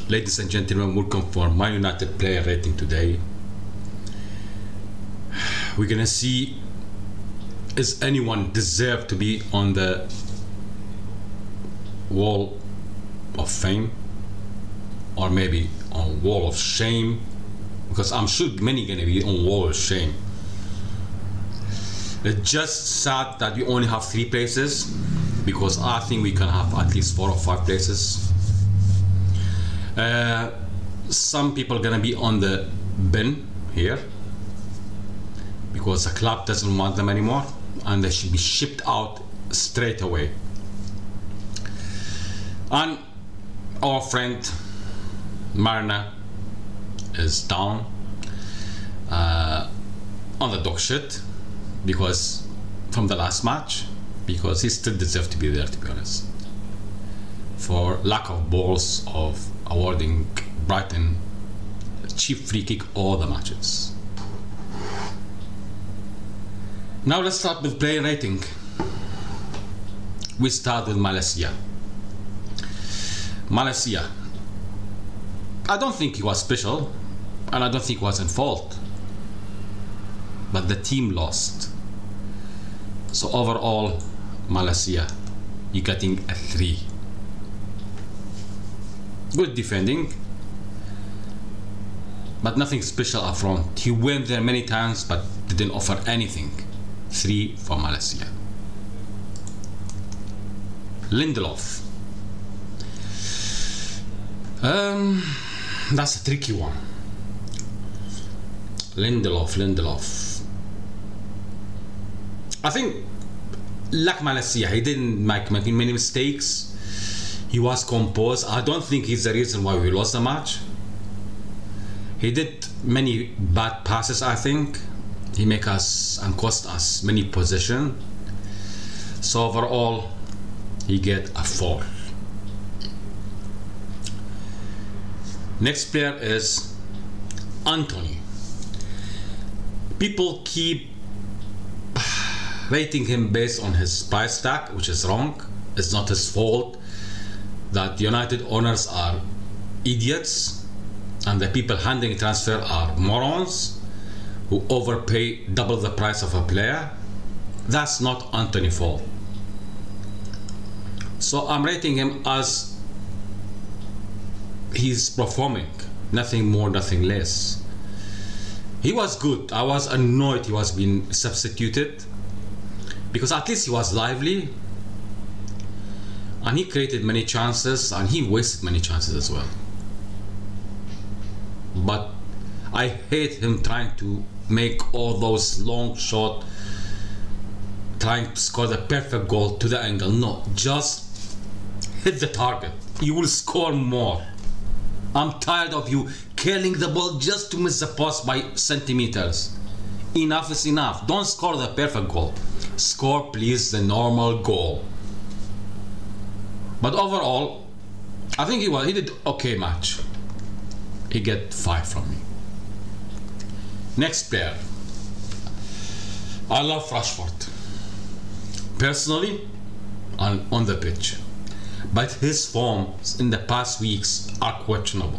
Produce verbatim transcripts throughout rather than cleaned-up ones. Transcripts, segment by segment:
Ladies and gentlemen, welcome for Man United player rating today. We're gonna see, is anyone deserve to be on the wall of fame, or maybe on wall of shame, because I'm sure many gonna be on wall of shame. It's just sad that we only have three places, because I think we can have at least four or five places. Uh, some people are gonna be on the bin here because the club doesn't want them anymore and they should be shipped out straight away. And our friend Marina is down uh, on the dog shit because from the last match, because he still deserves to be there, to be honest, for lack of balls of awarding Brighton a cheap free kick all the matches. Now let's start with player rating. We start with Malaysia. Malaysia, I don't think he was special and I don't think he was in fault, but the team lost. So overall, Malaysia, you're getting a three. Good defending, but nothing special up front. He went there many times but didn't offer anything. Three for Malaysia. Lindelof. Um, that's a tricky one. Lindelof, Lindelof. I think, like Malaysia, he didn't make, make many mistakes. He was composed. I don't think he's the reason why we lost the match. He did many bad passes, I think. He make us and cost us many possession. So overall, he get a four. Next player is Antony. People keep rating him based on his price tag, which is wrong. It's not his fault that United owners are idiots and the people handling transfer are morons who overpay double the price of a player. That's not Antony's fault. So I'm rating him as he's performing, nothing more, nothing less. He was good. I was annoyed he was being substituted because at least he was lively and he created many chances and he wasted many chances as well. But I hate him trying to make all those long shots, trying to score the perfect goal to the angle. No, just hit the target. You will score more. I'm tired of you killing the ball just to miss the post by centimeters. Enough is enough. Don't score the perfect goal. Score, please, the normal goal. But overall, I think he was, he did okay match. He get five from me. Next player. I love Rashford. Personally, on, on the pitch. But his forms in the past weeks are questionable.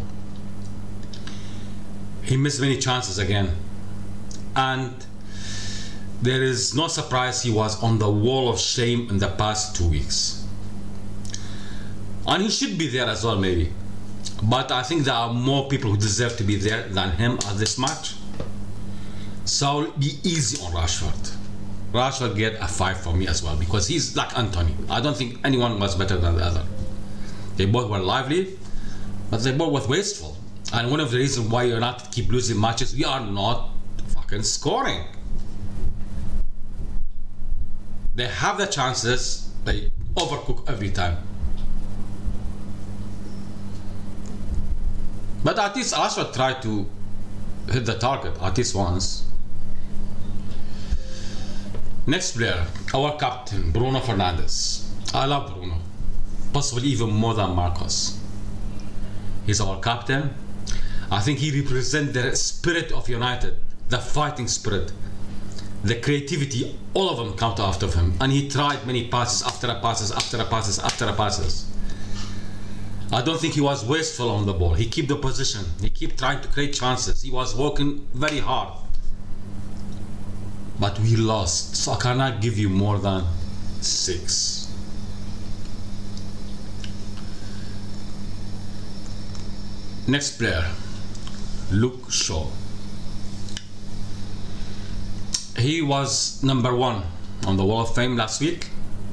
He missed many chances again. And there is no surprise he was on the wall of shame in the past two weeks. And he should be there as well, maybe. But I think there are more people who deserve to be there than him at this match. So I'll be easy on Rashford. Rashford get a five for me as well because he's like Antony. I don't think anyone was better than the other. They both were lively, but they both were wasteful. And one of the reasons why you're not keep losing matches, we are not fucking scoring. They have the chances, they overcook every time. But at least Rashford tried to hit the target at least once. Next player, our captain, Bruno Fernandes. I love Bruno, possibly even more than Marcos. He's our captain. I think he represents the spirit of United, the fighting spirit, the creativity. All of them come after him, and he tried many passes after a passes after a passes after a passes. I don't think he was wasteful on the ball. He kept the position. He kept trying to create chances. He was working very hard. But we lost, so I cannot give you more than six. Next player, Luke Shaw. He was number one on the Wall of Fame last week.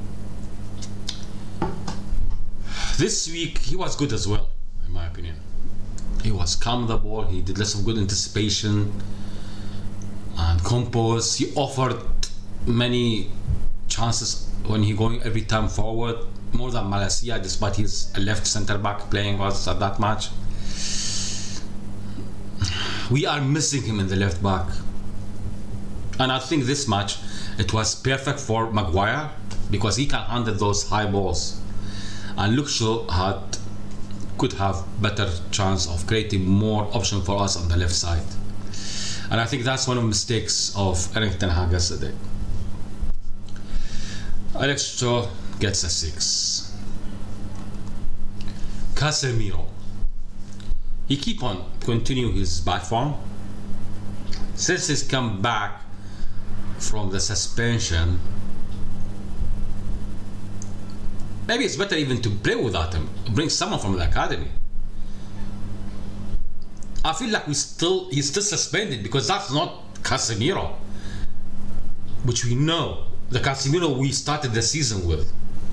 This week he was good as well, in my opinion. He was calm the ball. He did lots of good anticipation and compose. He offered many chances when he going every time forward, more than Malacia, despite his left center back playing was at that match. We are missing him in the left back, and I think this match it was perfect for Maguire because he can handle those high balls, and Luke Shaw had could have better chance of creating more option for us on the left side. And I think that's one of the mistakes of Erik ten Hag yesterday. Alex Shaw gets a six. Casemiro. He keep on continue his bad form. Since he's come back from the suspension, maybe it's better even to play without him. Bring someone from the academy. I feel like we still he's still suspended because that's not Casemiro, which we know the Casemiro we started the season with.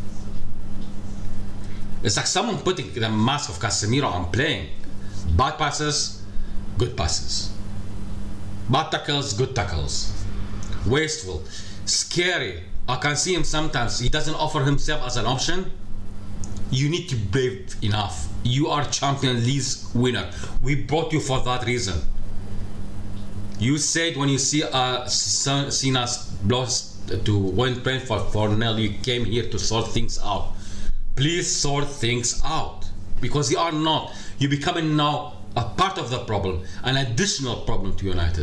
It's like someone putting the mask of Casemiro and playing. Bad passes, good passes. Bad tackles, good tackles. Wasteful, scary. I can see him sometimes. He doesn't offer himself as an option. You need to be brave enough. You are Champions League winner. We brought you for that reason. You said when you see uh, seen us lost to win Brentford four nil, you came here to sort things out. Please sort things out, because you are not. You're becoming now a part of the problem, an additional problem to United.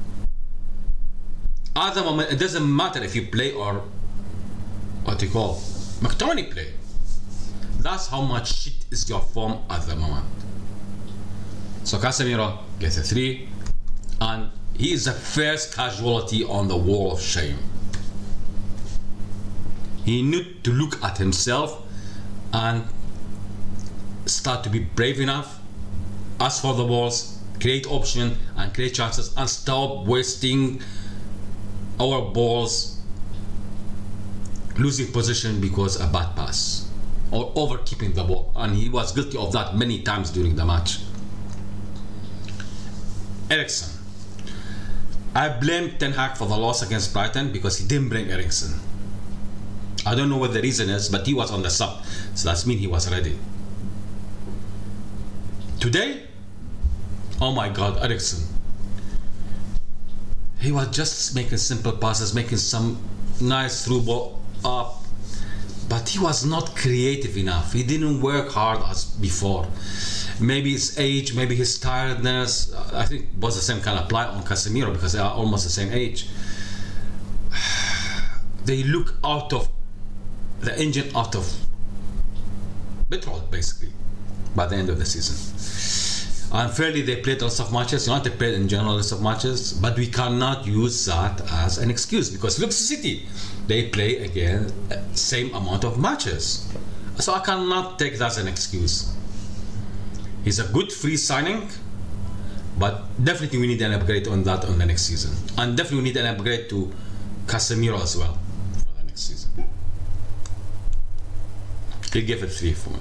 At the moment, it doesn't matter if you play or what you call McTominay play. That's how much shit is your form at the moment. So Casemiro gets a three, and he is the first casualty on the wall of shame. He need to look at himself and start to be brave enough, ask for the balls, create option and create chances, and stop wasting our balls, losing position because a bad pass or over keeping the ball, and he was guilty of that many times during the match. Eriksen. I blame Ten Hag for the loss against Brighton because he didn't bring Eriksen. I don't know what the reason is, but he was on the sub, so that means he was ready. Today, oh my God, Eriksen. He was just making simple passes, making some nice through ball up, but he was not creative enough. He didn't work hard as before. Maybe his age, maybe his tiredness. I think was the same kind of apply on Casemiro because they are almost the same age. They look out of the engine, out of petrol basically by the end of the season. Unfairly, they played lots of matches. United played in general lots of matches, but we cannot use that as an excuse because look, City, they play again same amount of matches. So I cannot take that as an excuse. He's a good free signing, but definitely we need an upgrade on that on the next season, and definitely we need an upgrade to Casemiro as well for the next season. He gave it three for me.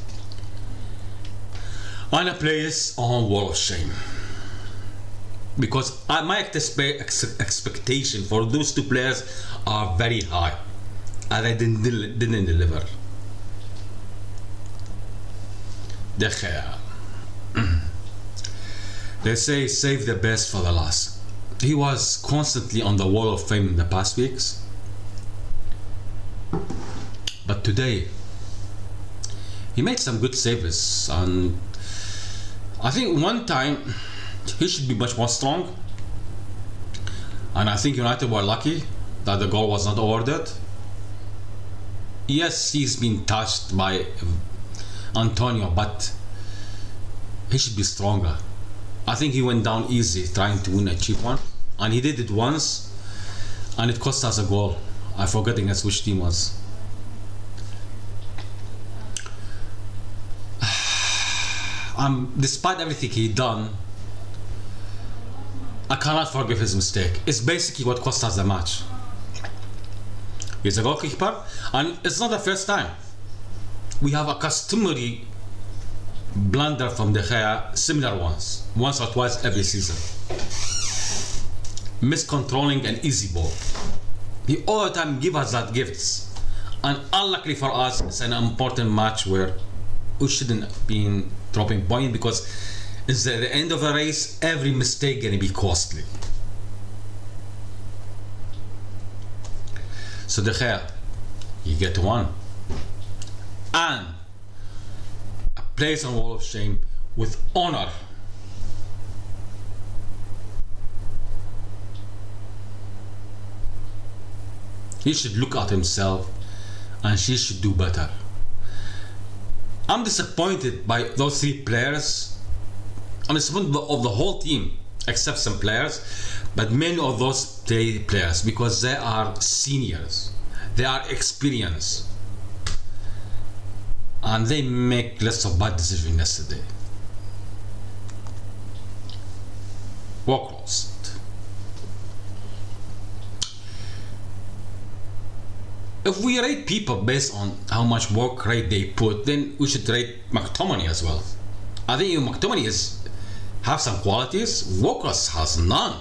And I play this on Wall of Shame because I, my ex expectation for those two players are very high, and I didn't didn't deliver. De Gea. They say save the best for the last. He was constantly on the Wall of Fame in the past weeks, but today he made some good saves, and I think one time he should be much more strong, and I think United were lucky that the goal was not awarded. Yes, he's been touched by Antonio, but he should be stronger. I think he went down easy trying to win a cheap one, and he did it once, and it cost us a goal. I'm forgetting as which team was. Um, despite everything he done, I cannot forgive his mistake. It's basically what cost us the match. He's a goalkeeper, and it's not the first time. We have a customary blunder from De Gea, similar ones, once or twice every season. Miscontrolling an easy ball. He all the time give us that gifts, and unluckily for us, it's an important match where we shouldn't be dropping point, because it's at the end of the race. Every mistake gonna be costly. So De Gea, you get one, and a place on Wall of Shame with honor. He should look at himself, and she should do better. I'm disappointed by those three players. I'm disappointed of the whole team, except some players, but many of those three players, because they are seniors, they are experienced, and they make less of bad decisions yesterday. Work lost. If we rate people based on how much work rate they put, then we should rate McTominay as well. I think McTominay is have some qualities. Walkers has none.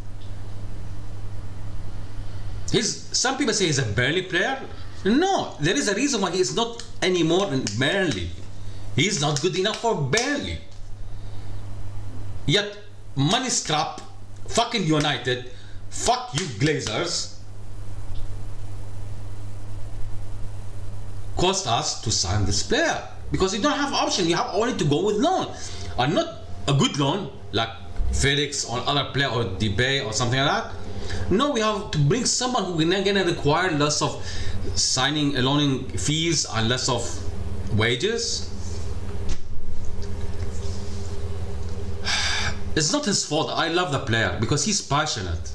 He's, some people say he's a Burnley player. No, there is a reason why he is not anymore in Burnley. He's not good enough for Burnley. Yet, money strap, fucking United, fuck you Glazers, cost us to sign this player, because you don't have option. You have only to go with loan, and not a good loan like Felix or other player or Debay or something like that. No, we have to bring someone who is gonna require less of signing, loaning fees and less of wages. It's not his fault. I love the player because he's passionate,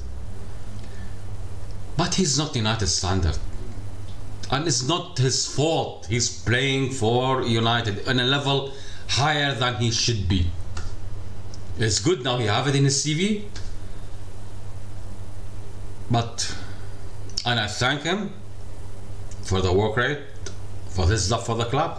but he's not United standard. And it's not his fault. He's playing for United on a level higher than he should be. It's good now he have it in his C V. But, and I thank him for the work rate, for his love for the club.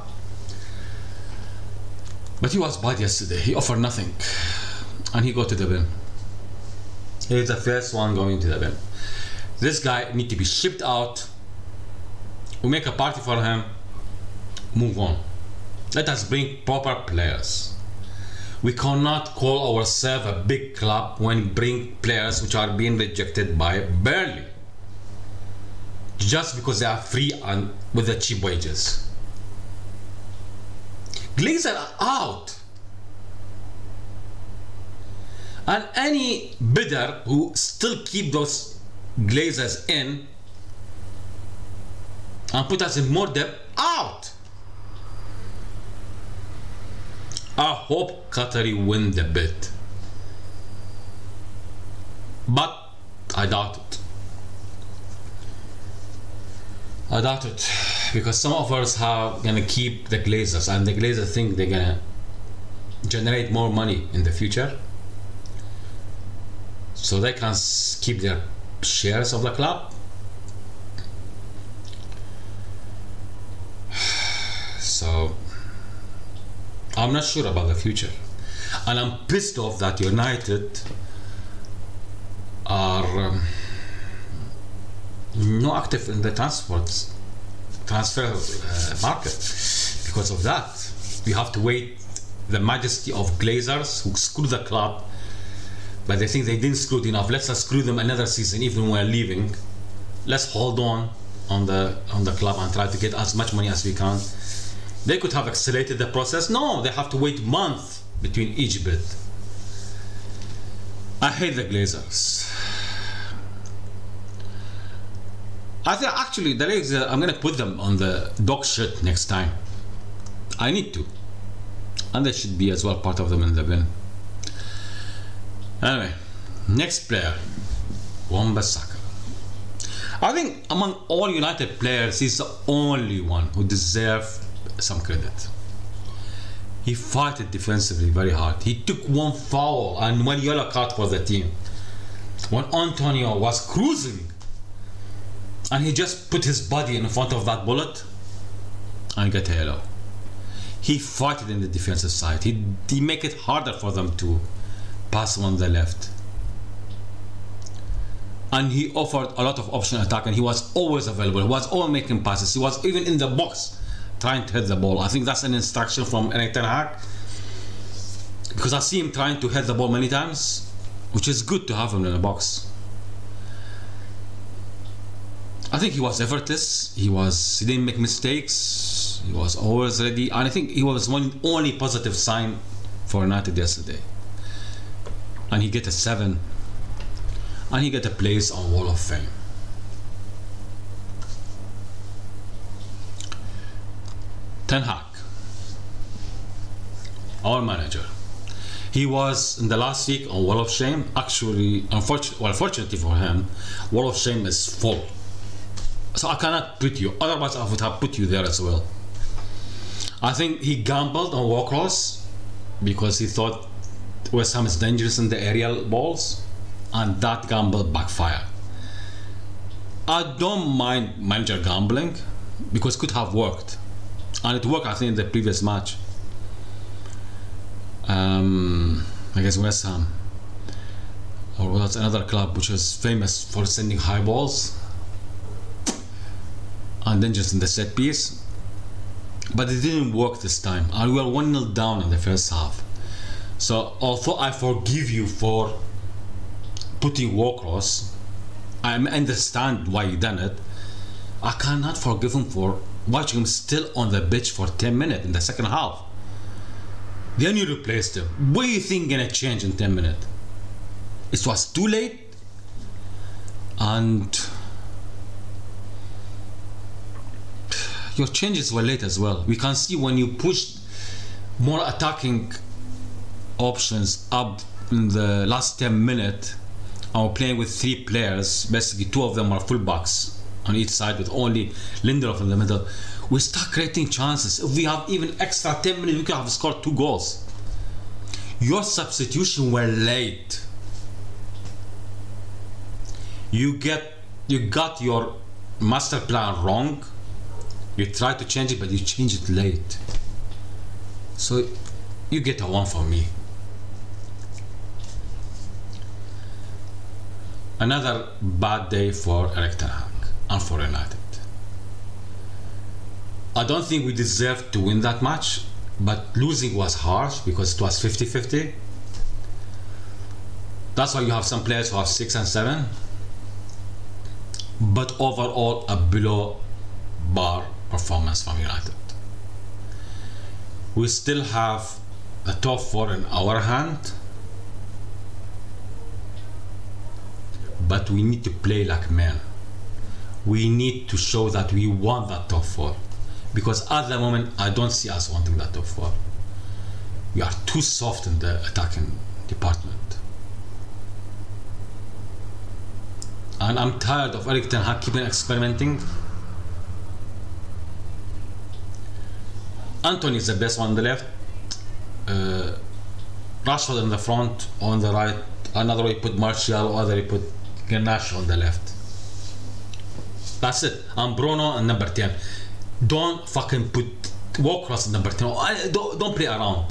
But he was bad yesterday. He offered nothing. And he got to the bin. He's the first one going to the bin. This guy need to be shipped out. We make a party for him, move on. Let us bring proper players. We cannot call ourselves a big club when we bring players which are being rejected by Burnley just because they are free and with the cheap wages. Glazer are out, and any bidder who still keep those Glazers in and put us in more debt, out. I hope Qatari win the bid, but I doubt it. I doubt it because some of us are gonna keep the Glazers, and the Glazers think they're gonna generate more money in the future, so they can keep their shares of the club. So I'm not sure about the future, and I'm pissed off that United are um, not active in the transports transfer uh, market. Because of that, we have to wait the majesty of Glazers who screw the club, but they think they didn't screw it enough. Let's screw them another season, even when we're leaving. Let's hold on on the on the club and try to get as much money as we can. They could have accelerated the process. No, they have to wait a month between each bid. I hate the Glazers. I think actually the Glazers, I'm gonna put them on the dog shit next time. I need to. And they should be as well, part of them in the bin. Anyway, next player, Wan-Bissaka. I think among all United players, he's the only one who deserves some credit. He fought defensively very hard. He took one foul and one yellow card for the team. When Antonio was cruising, and he just put his body in front of that bullet and get a yellow. He fought it in the defensive side. He, he make it harder for them to pass on the left. And he offered a lot of option attack, and he was always available. He was always making passes. He was even in the box trying to hit the ball. I think that's an instruction from Erik ten Hag, because I see him trying to hit the ball many times, which is good to have him in the box. I think he was effortless. He was he didn't make mistakes. He was always ready, and I think he was one only positive sign for United yesterday. And he get a seven, and he get a place on Wall of Fame. Ten Hag, our manager. He was in the last week on Wall of Shame. Actually, unfortunately, well, fortunately for him, Wall of Shame is full. So I cannot put you, otherwise I would have put you there as well. I think he gambled on Walk-Ross because he thought West Ham is dangerous in the aerial balls, and that gamble backfired. I don't mind manager gambling because it could have worked, and it worked I think in the previous match um, against West Ham, or that's another club which is famous for sending high balls and then just in the set piece, but it didn't work this time, and we were one nil down in the first half. So although I forgive you for putting Walk-Ross, I understand why you done it, I cannot forgive him for watching him still on the pitch for ten minutes in the second half. Then you replaced him. What do you think gonna change in ten minutes? It was too late, and your changes were late as well. We can see when you push more attacking options up in the last ten minutes, and we're playing with three players, basically two of them are fullbacks on each side with only Lindelof in the middle. We start creating chances. If we have even extra ten minutes, we could have scored two goals. Your substitution were late. You get you got your master plan wrong. You try to change it, but you change it late. So you get a one from me. Another bad day for Erik ten Hag and for United. I don't think we deserved to win that match, but losing was harsh because it was fifty fifty. That's why you have some players who have six and seven. But overall, a below bar performance from United. We still have the top four in our hand, but we need to play like men. We need to show that we want that top four, because at the moment I don't see us wanting that top four. We are too soft in the attacking department, and I'm tired of Erik ten Hag keeping experimenting. Antony is the best one on the left, uh, Rashford in the front, on the right, another way put Martial, other way put Grenache on the left. That's it. And Bruno and number ten. Don't fucking put Walk-Ross in number ten. I, don't, don't play around.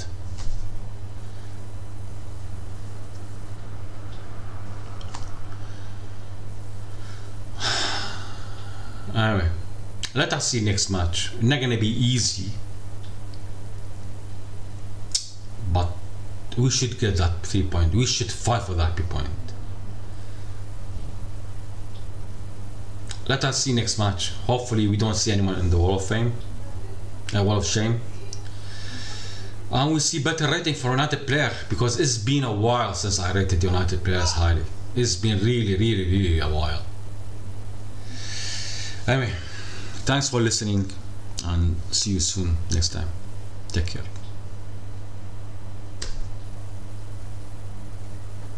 Anyway, let us see next match. Not gonna be easy, but we should get that three point. We should fight for that three point. Let us see next match. Hopefully we don't see anyone in the Wall of Fame, uh, Wall of Shame, and we see better rating for United player, because it's been a while since I rated United players highly. It's been really, really, really a while. Anyway, thanks for listening, and see you soon next time. Take care.